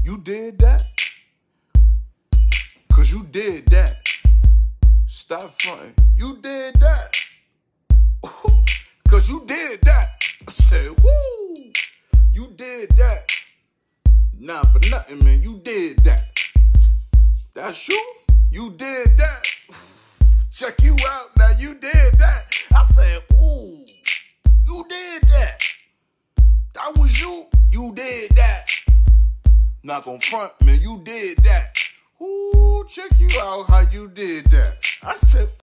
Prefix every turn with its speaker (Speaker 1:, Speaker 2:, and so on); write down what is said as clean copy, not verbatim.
Speaker 1: You did that? Cause you did that. Stop fronting. You did that. Cause you did that. I said, woo. You did that. Nah, for nothing, man. You did that. That's you? You did that. Check you out now. You did that. I said, ooh. You did that. That was you. You did that. Not gon' front, man. You did that. Ooh, check you out how you did that. I said,